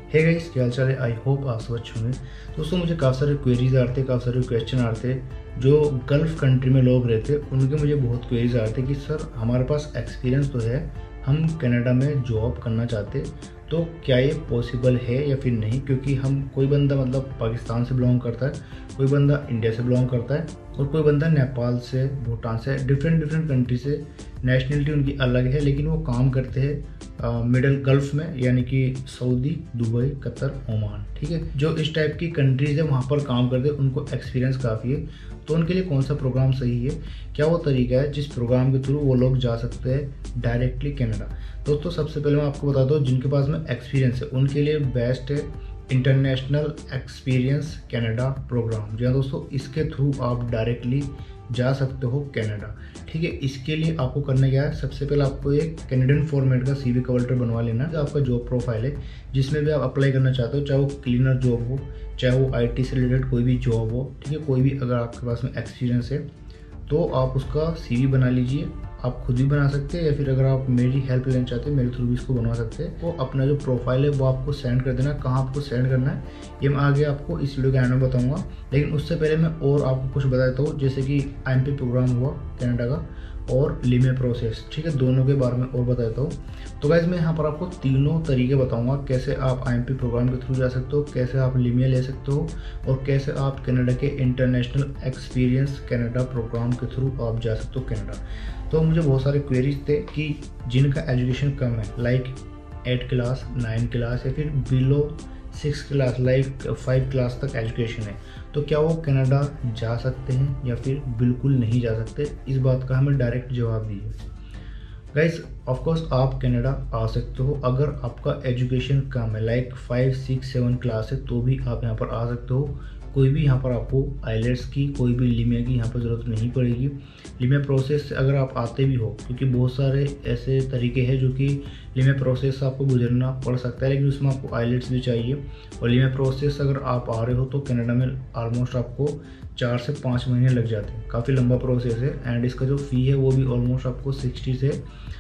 Hey guys, क्या हाल चाल है। आई होप आप सब अच्छे होंगे। दोस्तों, मुझे काफ़ी सारे क्वेरीज आते हैं, काफ़ी सारे क्वेश्चन आते हैं। जो गल्फ़ कंट्री में लोग रहते हैं उनके मुझे बहुत क्वेरीज आते हैं कि सर हमारे पास एक्सपीरियंस तो है, हम कनाडा में जॉब करना चाहते हैं, तो क्या ये पॉसिबल है या फिर नहीं। क्योंकि हम कोई बंदा मतलब पाकिस्तान से बिलोंग करता है, कोई बंदा इंडिया से बिलोंग करता है और कोई बंदा नेपाल से, भूटान से, डिफरेंट कंट्री से। नेशनलिटी उनकी अलग है लेकिन वो काम करते हैं मिडल गल्फ में, यानी कि सऊदी, दुबई, कतर, ओमान। ठीक है, जो इस टाइप की कंट्रीज है वहाँ पर काम करते हैं, उनको एक्सपीरियंस काफ़ी है। तो उनके लिए कौन सा प्रोग्राम सही है, क्या वो तरीका है जिस प्रोग्राम के थ्रू वो लोग जा सकते हैं डायरेक्टली कनाडा। दोस्तों, सबसे पहले मैं आपको बता दूं, जिनके पास में एक्सपीरियंस है उनके लिए बेस्ट है इंटरनेशनल एक्सपीरियंस कनाडा प्रोग्राम। जी हाँ दोस्तों, इसके थ्रू आप डायरेक्टली जा सकते हो कनाडा। ठीक है, इसके लिए आपको करना क्या है, सबसे पहले आपको एक कैनेडियन फॉर्मेट का CV कवर लेटर बनवा लेना है। आपका जॉब प्रोफाइल है जिसमें भी आप अप्लाई करना चाहते हो, चाहे वो क्लीनर जॉब हो, चाहे वो IT से रिलेटेड कोई भी जॉब हो। ठीक है, कोई भी अगर आपके पास में एक्सपीरियंस है तो आप उसका CV बना लीजिए। आप खुद भी बना सकते हैं या फिर अगर आप मेरी हेल्प लेना चाहते हैं मेरे थ्रू भी इसको बनवा सकते हैं। वो अपना जो प्रोफाइल है वो आपको सेंड कर देना। कहाँ आपको सेंड करना है ये मैं आगे आपको इस वीडियो के एंड में बताऊंगा, लेकिन उससे पहले मैं और आपको कुछ बता देता हूँ, जैसे कि IMP प्रोग्राम हुआ कनाडा का और लिमे प्रोसेस। ठीक है, दोनों के बारे में और बता देता हूँ। तो गाइस, मैं यहाँ पर आपको तीनों तरीके बताऊंगा, कैसे आप IMP प्रोग्राम के थ्रू जा सकते हो, कैसे आप लिमे ले सकते हो और कैसे आप कनाडा के इंटरनेशनल एक्सपीरियंस कनाडा प्रोग्राम के थ्रू आप जा सकते हो कनाडा। तो मुझे बहुत सारे क्वेरीज थे कि जिनका एजुकेशन कम है, लाइक 8 क्लास, 9 क्लास या फिर बिलो 6 क्लास, लाइक 5 क्लास तक एजुकेशन है, तो क्या वो कनाडा जा सकते हैं या फिर बिल्कुल नहीं जा सकते। इस बात का हमें डायरेक्ट जवाब दीजिए। गाइस, ऑफकोर्स आप कनाडा आ सकते हो अगर आपका एजुकेशन कम है, लाइक 5, 6, 7 क्लास है, तो भी आप यहाँ पर आ सकते हो। कोई भी यहाँ पर आपको आइलेट्स की, कोई भी लिमे की यहाँ पर ज़रूरत नहीं पड़ेगी। लिमे प्रोसेस से अगर आप आते भी हो, क्योंकि बहुत सारे ऐसे तरीके हैं जो कि लिमे प्रोसेस से आपको गुजरना पड़ सकता है, लेकिन उसमें आपको आइलेट्स भी चाहिए। और लिमे प्रोसेस अगर आप आ रहे हो तो कनाडा में ऑलमोस्ट आपको 4 से 5 महीने लग जाते हैं। काफ़ी लंबा प्रोसेस है एंड इसका जो फ़ी है वो भी ऑलमोस्ट आपको 60 से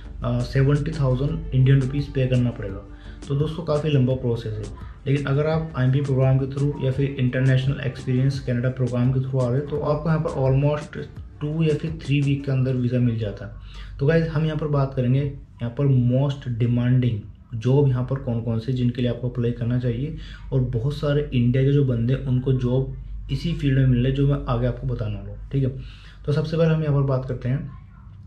70,000 इंडियन रुपीज़ पे करना पड़ेगा। तो दोस्तों, काफ़ी लंबा प्रोसेस है। लेकिन अगर आप IMP प्रोग्राम के थ्रू या फिर इंटरनेशनल एक्सपीरियंस कनाडा प्रोग्राम के थ्रू आ रहे हो तो आपको यहाँ पर ऑलमोस्ट 2 या फिर 3 वीक के अंदर वीज़ा मिल जाता है। तो गाइस, हम यहाँ पर बात करेंगे यहाँ पर मोस्ट डिमांडिंग जॉब यहाँ पर कौन कौन से जिनके लिए आपको अप्लाई करना चाहिए। और बहुत सारे इंडिया के जो बंदे उनको जॉब इसी फील्ड में मिल रहे हैं जो मैं आगे आपको बताने वाला हूँ। ठीक है, तो सबसे पहले हम यहाँ पर बात करते हैं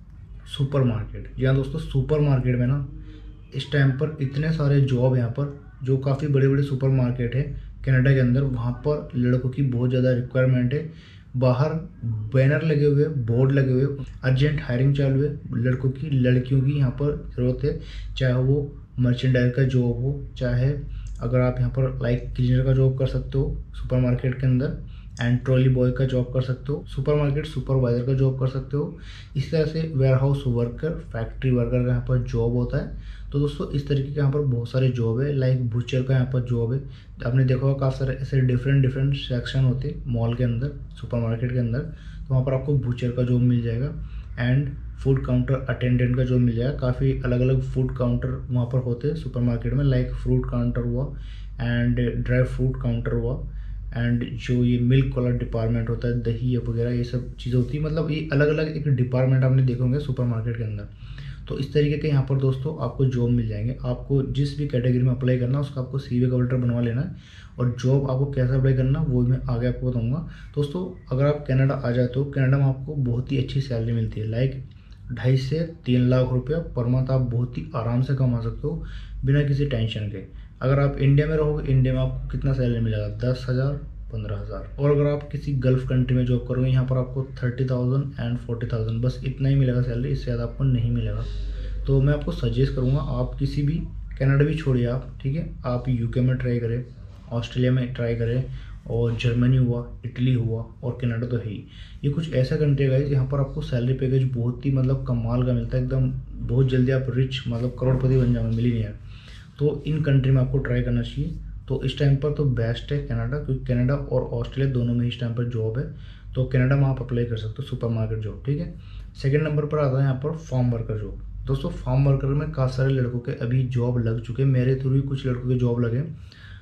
सुपर मार्केट। जी हाँ दोस्तों, सुपर मार्केट में ना इस टाइम पर इतने सारे जॉब यहाँ पर, जो काफ़ी बड़े बड़े सुपर मार्केट है कनाडा के अंदर, वहाँ पर लड़कों की बहुत ज़्यादा रिक्वायरमेंट है। बाहर बैनर लगे हुए, बोर्ड लगे हुए, अर्जेंट हायरिंग चालू है लड़कों की, लड़कियों की यहाँ पर ज़रूरत है। चाहे वो मर्चेंडाइज का जॉब हो, चाहे अगर आप यहाँ पर लाइक क्लीनर का जॉब कर सकते हो सुपर मार्केट के अंदर, एंड ट्रॉली बॉय का जॉब कर सकते हो, सुपर मार्केट सुपरवाइजर का जॉब कर सकते हो। इस तरह से warehouse worker, factory worker का यहाँ पर जॉब होता है। तो दोस्तों, इस तरीके के यहाँ पर बहुत सारे जॉब है। लाइक बुचर का यहाँ पर जॉब है। आपने देखा होगा काफ़ी सारे ऐसे डिफरेंट सेक्शन होते हैं मॉल के अंदर, सुपर मार्केट के अंदर, तो वहाँ पर आपको बुचर का जॉब मिल जाएगा एंड फूड काउंटर अटेंडेंट का जॉब मिल जाएगा। काफ़ी अलग अलग फूड काउंटर वहाँ पर होते हैं सुपर मार्केट में, लाइक फ्रूट काउंटर हुआ एंड ड्राई फ्रूट काउंटर हुआ एंड जो ये मिल्क वाला डिपार्टमेंट होता है, दही वगैरह, ये सब चीज़ें होती है। मतलब ये अलग अलग एक डिपार्टमेंट आपने देखे होंगे सुपर मार्केट के अंदर। तो इस तरीके के यहाँ पर दोस्तों आपको जॉब मिल जाएंगे। आपको जिस भी कैटेगरी में अप्लाई करना है उसका आपको CV कवर लेटर बनवा लेना है, और जॉब आपको कैसे अप्लाई करना वो मैं आगे आपको बताऊँगा। दोस्तों, अगर आप कनाडा आ जाते हो, कनाडा में आपको बहुत ही अच्छी सैलरी मिलती है, लाइक 2.5 से 3 लाख रुपया पर मंथ आप बहुत ही आराम से कमा सकते हो बिना किसी टेंशन के। अगर आप इंडिया में रहोगे, इंडिया में आपको कितना सैलरी मिलेगा, 10,000, 15,000। और अगर आप किसी गल्फ कंट्री में जॉब करोगे, यहाँ पर आपको 30,000 एंड 40,000, बस इतना ही मिलेगा सैलरी, इससे ज़्यादा आपको नहीं मिलेगा। तो मैं आपको सजेस्ट करूँगा आप किसी भी, कनाडा भी छोड़िए आप, ठीक है, आप UK में ट्राई करें, ऑस्ट्रेलिया में ट्राई करें, और जर्मनी हुआ, इटली हुआ, और कनाडा तो है ही। ये कुछ ऐसा कंट्री है गाइस, यहाँ पर आपको सैलरी पैकेज बहुत ही मतलब कमाल का मिलता है, एकदम बहुत जल्दी आप रिच मतलब करोड़पति बन जाओगे, मिलीनियर। तो इन कंट्री में आपको ट्राई करना चाहिए। तो इस टाइम पर तो बेस्ट है कनाडा, क्योंकि कनाडा और ऑस्ट्रेलिया दोनों में इस टाइम पर जॉब है। तो कनाडा में आप अप्लाई कर सकते हो सुपर मार्केट जॉब। ठीक है, सेकंड नंबर पर आता है यहाँ पर फार्म वर्कर जॉब। दोस्तों, फार्म वर्कर में काफ़ी सारे लड़कों के अभी जॉब लग चुके हैं, मेरे थ्रू ही कुछ लड़कों के जॉब लगे।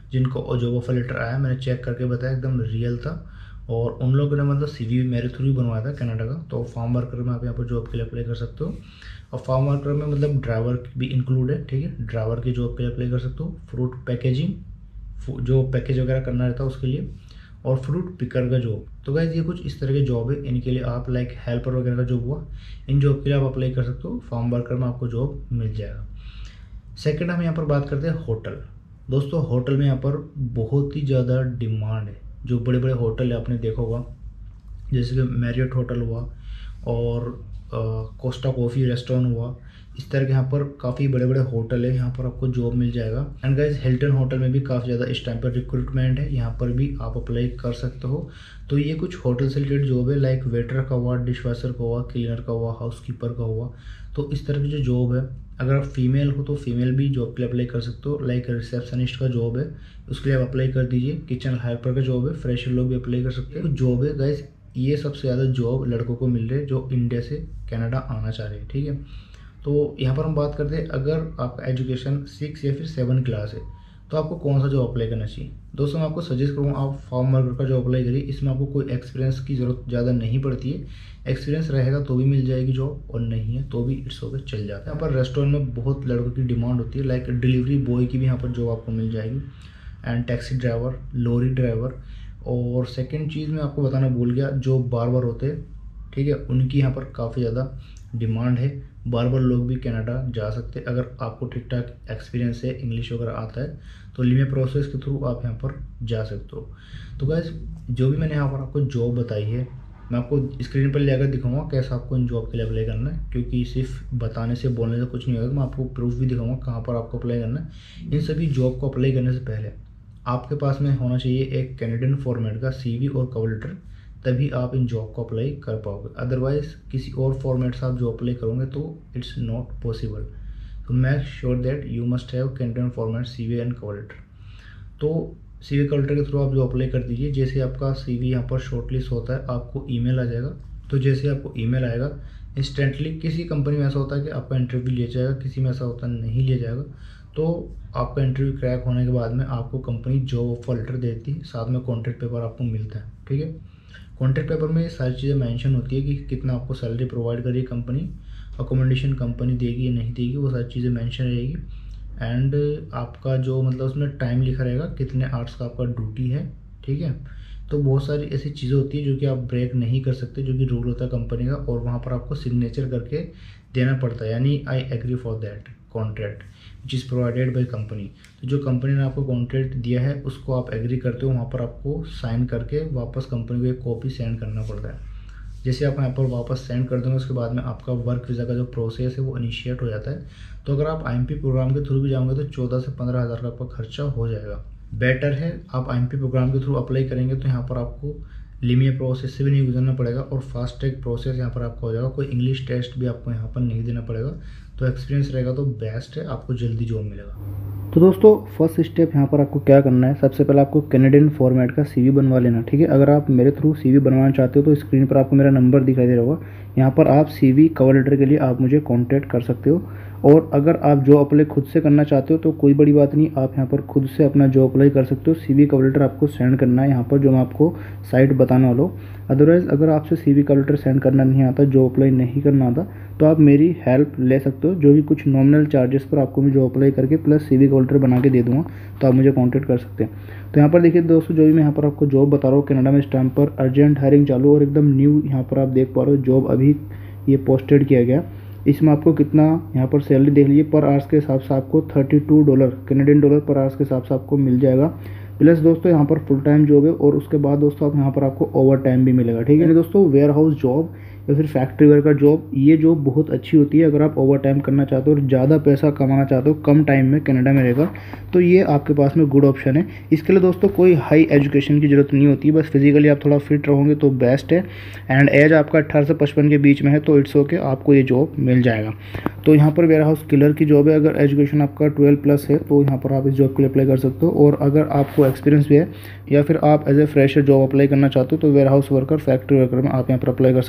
जिनको जॉब ऑफर लेटर आया, मैंने चेक करके बताया, एकदम रियल था। और उन लोगों ने मतलब CV मेरे थ्रू ही बनवाया था कनाडा का। तो फार्म वर्कर में आप यहाँ पर जॉब के लिए अप्लाई कर सकते हो। और फार्म वर्कर में मतलब ड्राइवर भी इंक्लूड है, ठीक है, ड्राइवर की जॉब के लिए अप्लाई कर सकते हो। फ्रूट पैकेजिंग जो पैकेज वगैरह करना रहता है उसके लिए, और फ्रूट पिकर का जॉब। तो गाइस ये कुछ इस तरह के जॉब है, इनके लिए आप लाइक हेल्पर वगैरह का जॉब हुआ, इन जॉब के लिए आप अप्लाई कर सकते हो। फार्म वर्कर में आपको जॉब मिल जाएगा। सेकंड हम यहाँ पर बात करते हैं होटल। दोस्तों होटल में यहाँ पर बहुत ही ज़्यादा डिमांड है। जो बड़े बड़े होटल है आपने देखा होगा, जैसे कि मैरियट होटल हुआ और कोस्टा कॉफ़ी रेस्टोरेंट हुआ, इस तरह के यहाँ पर काफ़ी बड़े बड़े होटल है, यहाँ पर आपको जॉब मिल जाएगा। एंड गाइज हिल्टन होटल में भी काफ़ी ज़्यादा इस टाइम पर रिक्रूटमेंट है, यहाँ पर भी आप अप्लाई कर सकते हो। तो ये कुछ होटल से रिलेटेड जॉब है, लाइक वेटर का हुआ, डिश वॉशर का हुआ, क्लीनर का हुआ, हाउसकीपर का हुआ। तो इस तरह की जो जॉब है, अगर आप फीमेल हो तो फीमेल भी जॉब के लिए अप्लाई कर सकते हो। लाइक रिसेप्शनिस्ट का जॉब है, उसके लिए आप अप्लाई कर दीजिए। किचन हेल्पर का जॉब है, फ्रेशर लोग भी अप्लाई कर सकते हैं। जॉब है गाइज, ये सबसे ज़्यादा जॉब लड़कों को मिल रहे हैं जो इंडिया से कनाडा आना चाह रहे हैं, ठीक है। तो यहाँ पर हम बात करते हैं, अगर आपका एजुकेशन 6 या फिर 7 क्लास है तो आपको कौन सा जॉब अप्लाई करना चाहिए। दोस्तों मैं आपको सजेस्ट करूँगा आप फार्म वर्कर का जॉब अप्लाई करिए। इसमें आपको कोई एक्सपीरियंस की ज़रूरत ज़्यादा नहीं पड़ती है। एक्सपीरियंस रहेगा तो भी मिल जाएगी जॉब, और नहीं है तो भी इट्स ओके, चल जाता है। यहाँ पर रेस्टोरेंट में बहुत लड़कों की डिमांड होती है, लाइक डिलीवरी बॉय की भी यहाँ पर जॉब आपको मिल जाएगी, and taxi driver, lorry driver. और सेकेंड चीज़ मैं आपको बताना भूल गया, जो बार्बर होते हैं, ठीक है, उनकी यहाँ पर काफ़ी ज़्यादा डिमांड है। बार्बर लोग भी कनाडा जा सकते हैं, अगर आपको ठीक ठाक एक्सपीरियंस है, इंग्लिश वगैरह आता है, तो लिमे प्रोसेस के थ्रू आप यहाँ पर जा सकते हो। तो गाइस जो भी मैंने यहाँ पर आपको जॉब बताई है, मैं आपको स्क्रीन पर ले जाकर दिखाऊंगा कैसे आपको इन जॉब के लिए अप्लाई करना है, क्योंकि सिर्फ बताने से बोलने से कुछ नहीं होगा। मैं आपको प्रूफ भी दिखाऊंगा कहाँ पर आपको अप्लाई करना है। इन सभी जॉब को अप्लाई करने से पहले आपके पास में होना चाहिए एक कैनेडियन फॉर्मेट का CV और कवर लेटर, तभी आप इन जॉब को अप्लाई कर पाओगे। अदरवाइज किसी और फॉर्मेट से आप जॉब अप्लाई करोगे तो इट्स नॉट पॉसिबल। तो make sure that you must have Canadian format CV and cover letter. तो CV कवर लेटर के थ्रू आप जॉब अप्लाई कर दीजिए। जैसे आपका CV यहाँ पर शॉर्टलिस्ट होता है, आपको ईमेल आ जाएगा। तो जैसे आपको ईमेल आएगा, इंस्टेंटली किसी कंपनी में ऐसा होता है कि आपका इंटरव्यू लिया जाएगा, किसी में ऐसा होता है नहीं लिया जाएगा। तो आपका इंटरव्यू क्रैक होने के बाद में आपको कंपनी जॉब ऑफर लेटर देती है, साथ में कॉन्ट्रैक्ट पेपर आपको मिलता है, ठीक है। कॉन्ट्रैक्ट पेपर में सारी चीज़ें मेंशन होती है कि कितना आपको सैलरी प्रोवाइड करेगी कंपनी, अकोमोडेशन कंपनी देगी या नहीं देगी, वो सारी चीज़ें मेंशन रहेगी। एंड आपका जो मतलब उसमें टाइम लिखा रहेगा, कितने आवर्स का आपका ड्यूटी है, ठीक है। तो बहुत सारी ऐसी चीज़ें होती है जो कि आप ब्रेक नहीं कर सकते, जो कि रूल होता है कंपनी का, और वहाँ पर आपको सिग्नेचर करके देना पड़ता है, यानी I agree for that contract which is provided by company. तो जो कंपनी ने आपको कॉन्ट्रैक्ट दिया है उसको आप एग्री करते हो, वहाँ पर आपको साइन करके वापस कंपनी को एक कॉपी सेंड करना पड़ता है। जैसे आप यहाँ पर वापस सेंड कर देंगे, उसके बाद में आपका वर्क वीज़ा का जो प्रोसेस है वो इनिशिएट हो जाता है। तो अगर आप IMP प्रोग्राम के थ्रू भी जाओगे तो 14 से 15 हज़ार का आपका खर्चा हो जाएगा। बेटर है आप IMP प्रोग्राम के थ्रू अप्लाई करेंगे तो यहाँ पर आपको लिमिया प्रोसेस से भी नहीं गुजरना पड़ेगा, और फास्ट ट्रैक प्रोसेस यहाँ पर आपका हो जाएगा। कोई इंग्लिश टेस्ट भी आपको यहाँ पर नहीं देना पड़ेगा। तो एक्सपीरियंस रहेगा तो बेस्ट है, आपको जल्दी जॉब मिलेगा। तो दोस्तों फर्स्ट स्टेप यहाँ पर आपको क्या करना है, सबसे पहले आपको कैनेडियन फॉर्मेट का CV बनवा लेना, ठीक है। अगर आप मेरे थ्रू CV बनवाना चाहते हो तो स्क्रीन पर आपको मेरा नंबर दिखाई दे रहा होगा, यहाँ पर आप CV कवर लेटर के लिए आप मुझे कॉन्टैक्ट कर सकते हो। और अगर आप जॉब अप्लाई खुद से करना चाहते हो तो कोई बड़ी बात नहीं, आप यहाँ पर खुद से अपना जॉब अप्लाई कर सकते हो। CV कवर लेटर आपको सेंड करना है यहाँ पर, जो मैं आपको साइट बताने वाला हूँ। अदरवाइज़ अगर आपसे CV कवर लेटर सेंड करना नहीं आता, जॉब अप्लाई नहीं करना आता, तो आप मेरी हेल्प ले सकते हो, जो कि कुछ नॉमिनल चार्जेस पर आपको मैं जॉब अप्लाई करके प्लस CV कवर लेटर बना के दे दूँगा। तो आप मुझे कॉन्टैक्ट कर सकते हैं। तो यहाँ पर देखिए दोस्तों, जो भी मैं यहाँ पर आपको जॉब बता रहा हूँ, कनाडा में इस टाइम पर अर्जेंट हायरिंग चालू, और एकदम न्यू यहाँ पर आप देख पा रहे हो जॉब अभी ये पोस्टेड किया गया। इसमें आपको कितना यहाँ पर सैलरी देख लीजिए, पर आवर्स के हिसाब से आपको $32 कैनेडियन डॉलर पर आवर्स के हिसाब से आपको मिल जाएगा। प्लस दोस्तों यहाँ पर फुल टाइम जॉब है, और उसके बाद दोस्तों आप यहाँ पर आपको ओवर टाइम भी मिलेगा, ठीक है दोस्तों। वेयर हाउस जॉब या फिर फैक्ट्री वर्कर जॉब, ये जॉब बहुत अच्छी होती है। अगर आप ओवर टाइम करना चाहते हो और ज़्यादा पैसा कमाना चाहते हो कम टाइम में कनाडा में रहेगा, तो ये आपके पास में गुड ऑप्शन है। इसके लिए दोस्तों कोई हाई एजुकेशन की ज़रूरत नहीं होती, बस फिजिकली आप थोड़ा फिट रहोगे तो बेस्ट है। एंड एज आपका 18 से 55 के बीच में है तो इट्स ओके, आपको ये जॉब मिल जाएगा। तो यहाँ पर वेयर हाउस किलर की जॉब है। अगर एजुकेशन आपका 12+ है तो यहाँ पर आप इस जॉब के लिए अप्लाई कर सकते हो। और अगर आपको एक्सपीरियंस भी है या फिर आप as a fresher job apply करना चाहते हो तो warehouse worker, factory worker में आप यहाँ पर अप्लाई कर सकते हो।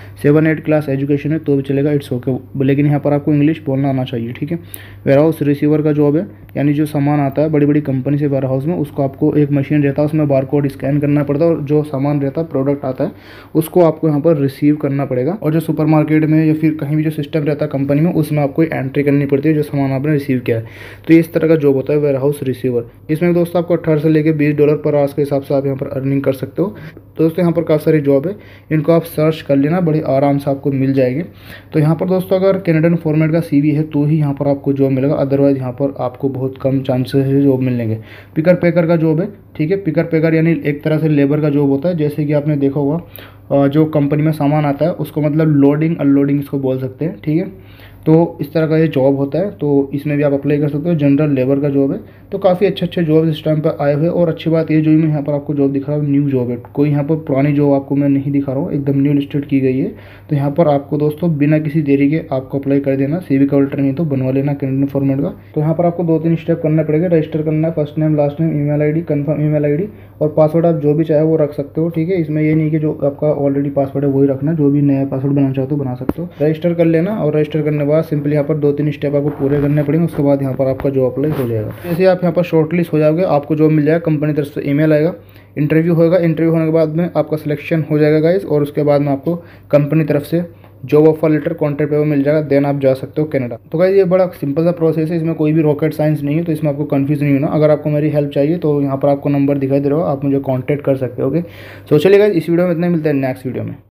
7-8 क्लास एजुकेशन है तो भी चलेगा, इट्स ओके, लेकिन यहाँ पर आपको इंग्लिश बोलना आना चाहिए, ठीक है। वेयर हाउस रिसीवर का जॉब है, यानी जो सामान आता है बड़ी बड़ी कंपनी से वेयर हाउस में, उसको आपको एक मशीन रहता है, उसमें बारकोड स्कैन करना पड़ता है, और जो सामान रहता है, प्रोडक्ट आता है, उसको आपको यहाँ पर रिसीव करना पड़ेगा। और जो सुपरमार्केट में या फिर कहीं भी जो सिस्टम रहता है कंपनी में, उसमें आपको एंट्री करनी पड़ती है जो सामान आपने रिसीव किया है। तो ये इस तरह का जॉब होता है वेयर हाउस रिसीवर। इसमें दोस्तों आपको 18 से लेकर $20 पर आवर्स के हिसाब से आप यहाँ पर अर्निंग कर सकते हो। दोस्तों यहाँ पर काफ़ी सारी जॉब है, इनको आप सर्च कर लेना, बड़ी आराम से आपको मिल जाएगी। तो यहाँ पर दोस्तों अगर कैनेडियन फॉर्मेट का CV है तो ही यहाँ पर आपको जॉब मिलेगा, अदरवाइज यहाँ पर आपको बहुत कम चांसेस है जॉब मिलने के। पिकर पैकर का जॉब है, ठीक है। पिकर पैकर यानी एक तरह से लेबर का जॉब होता है, जैसे कि आपने देखा होगा जो कंपनी में सामान आता है उसको मतलब लोडिंग अनलोडिंग इसको बोल सकते हैं, ठीक है। तो इस तरह का ये जॉब होता है, तो इसमें भी आप अप्लाई कर सकते हो। जनरल लेबर का जॉब है, तो काफ़ी अच्छे जॉब इस टाइम पर आए हुए। और अच्छी बात ये जो मैं यहाँ पर आपको जॉब दिखा रहा हूँ न्यू जॉब है, कोई यहाँ पर पुरानी जॉब आपको मैं नहीं दिखा रहा हूँ, एकदम न्यू लिस्टेड की गई है। तो यहाँ पर आपको दोस्तों बिना किसी देरी के आपको अप्लाई कर देना, CV का अल्टर नहीं तो बनवा लेना कैनेडियन फॉर्मेट का। तो यहाँ पर आपको 2-3 स्टेप करना पड़ेगा। रजिस्टर करना है, first name last name, email ID, confirm email ID, और पासवर्ड आप जो भी चाहे वो रख सकते हो, ठीक है। इसमें ये नहीं कि जो आपका ऑलरेडी पासवर्ड है वही रखना, जो भी नया पासवर्ड बनाना चाहते हो बना सकते हो। रजिस्टर कर लेना, और रजिस्टर करने के बाद सिंपली यहाँ पर 2-3 स्टेप आपको पूरे करने पड़ेंगे, उसके बाद यहाँ पर आपका जॉब अप्लाई हो जाएगा। जैसे आप यहाँ पर शॉर्टलिस्ट हो जाओगे, आपको जॉब मिल जाएगा, कंपनी तरफ से ईमेल आएगा, इंटरव्यू होगा, इंटरव्यू होने के बाद में आपका सिलेक्शन हो जाएगा गाइस, और उसके बाद में आपको कंपनी तरफ से job offer letter contract paper मिल जाएगा, देन आप जा सकते हो कनाडा। तो गाइस ये बड़ा सिंपल सा प्रोसेस है, इसमें कोई भी रॉकेट साइंस नहीं है, तो इसमें आपको कंफ्यूज नहीं होना। अगर आपको मेरी हेल्प चाहिए तो यहाँ पर आपको नंबर दिखाई दे रहा हो, आप मुझे कॉन्टैक्ट कर सकते हो, ओके। सो चलिए गाइस इस वीडियो में इतना, मिलता है नेक्स्ट वीडियो में।